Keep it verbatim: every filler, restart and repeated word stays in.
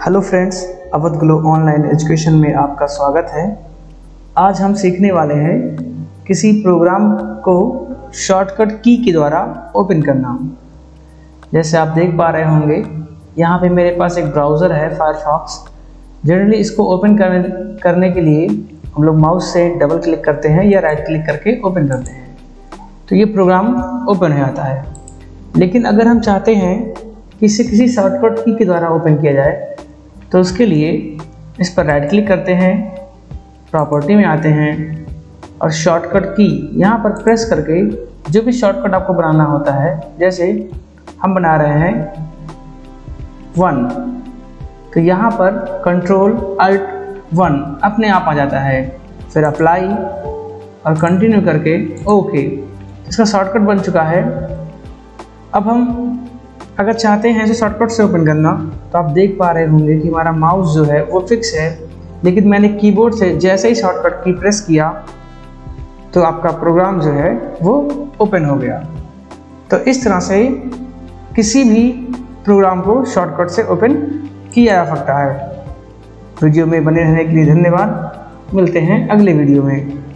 Hello friends, Awadh glow online education में आपका स्वागत है। आज हम सीखने वाले हैं किसी प्रोग्राम को शॉर्टकट की के द्वारा ओपन करना। जैसे आप देख पा रहे होंगे, यहाँ पे मेरे पास एक ब्राउज़र है फायरफॉक्स। जनरली इसको ओपन करने करने के लिए हम लोग माउस से डबल क्लिक करते हैं या राइट क्लिक करके ओपन करते हैं, तो ये प्रोग्राम ओपन हो जाता है। लेकिन अगर हम चाहते हैं कि इसे किसी शॉर्टकट की के द्वारा ओपन किया जाए, तो उसके लिए इस पर राइट क्लिक करते हैं, प्रॉपर्टी में आते हैं और शॉर्टकट की यहाँ पर प्रेस करके जो भी शॉर्टकट आपको बनाना होता है, जैसे हम बना रहे हैं वन, तो यहाँ पर कंट्रोल अल्ट वन अपने आप आ जाता है। फिर अप्लाई और कंटिन्यू करके ओके, इसका शॉर्टकट बन चुका है। अब हम अगर चाहते हैं इसे शॉर्टकट से ओपन करना, तो आप देख पा रहे होंगे कि हमारा माउस जो है वो फिक्स है, लेकिन मैंने कीबोर्ड से जैसे ही शॉर्टकट की प्रेस किया तो आपका प्रोग्राम जो है वो ओपन हो गया। तो इस तरह से किसी भी प्रोग्राम को शॉर्टकट से ओपन किया जा सकता है। वीडियो में बने रहने के लिए धन्यवाद। मिलते हैं अगले वीडियो में।